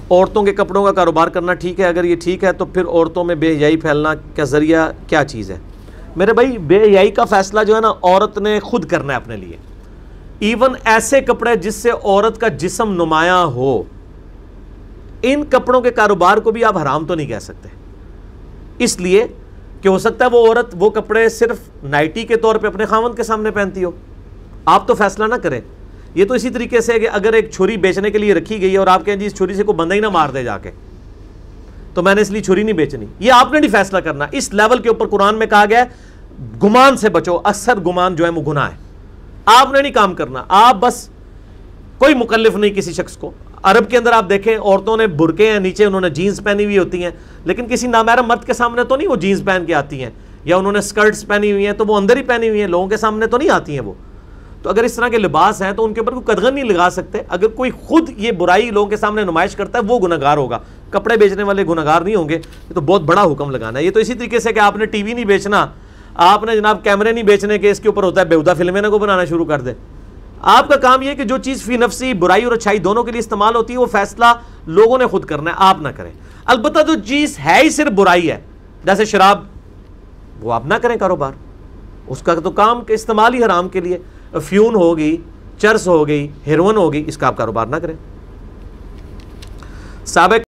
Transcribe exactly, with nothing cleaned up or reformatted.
औरतों के कपड़ों का कारोबार करना ठीक है? अगर ये ठीक है तो फिर औरतों में बेहयाई फैलना का ज़रिया क्या चीज़ है? मेरे भाई, बेहयाई का फ़ैसला जो है ना औरत ने खुद करना है अपने लिए। इवन ऐसे कपड़े जिससे औरत का जिस्म नुमाया हो, इन कपड़ों के कारोबार को भी आप हराम तो नहीं कह सकते, इसलिए कि हो सकता है वो औरत वो कपड़े सिर्फ नाइटी के तौर पे अपने खावंद के सामने पहनती हो। आप तो फैसला ना करें। ये तो इसी तरीके से है कि अगर एक छुरी बेचने के लिए रखी गई है और आप कहें जी इस छुरी से कोई बंदा ही ना मार दे जाके, तो मैंने इसलिए छुरी नहीं बेचनी, ये आपने नहीं फैसला करना। इस लेवल के ऊपर कुरान में कहा गया है गुमान से बचो, अक्सर गुमान जो है वो गुनाह है, आपने नहीं काम करना। आप बस कोई मुकल्लिफ नहीं किसी शख्स को। अरब के अंदर आप देखें औरतों ने बुरके हैं, नीचे उन्होंने जीन्स पहनी हुई होती हैं, लेकिन किसी नामहरम मर्द के सामने तो नहीं वो जीन्स पहन के आती हैं, या उन्होंने स्कर्ट्स पहनी हुई हैं तो वो अंदर ही पहनी हुई हैं, लोगों के सामने तो नहीं आती हैं वो। तो अगर इस तरह के लिबास हैं तो उनके ऊपर कोई कदगन नहीं लगा सकते। अगर कोई खुद ये बुराई लोगों के सामने नुमाइश करता है वो गुनहगार होगा, कपड़े बेचने वाले गुनहगार नहीं होंगे। ये तो बहुत बड़ा हुक्म लगाना है। ये तो इसी तरीके से कि आपने टीवी नहीं बेचना, आपने जनाब कैमरे नहीं बेचने के, इसके ऊपर होता है बेहुदा फिल्में ना को बनाना शुरू कर दे। आपका काम यह कि जो चीज़ फी नफसी बुराई और अच्छाई दोनों के लिए इस्तेमाल होती है वो फैसला लोगों ने खुद करना है, आप ना करें। अलबत्ता जो चीज़ है ही सिर्फ बुराई है, जैसे शराब, वो आप ना करें कारोबार, उसका तो काम के इस्तेमाल ही हराम के लिए। फ्यून होगी, चर्स हो गई, हेरोइन होगी, इसका आप कारोबार ना करें। साबिक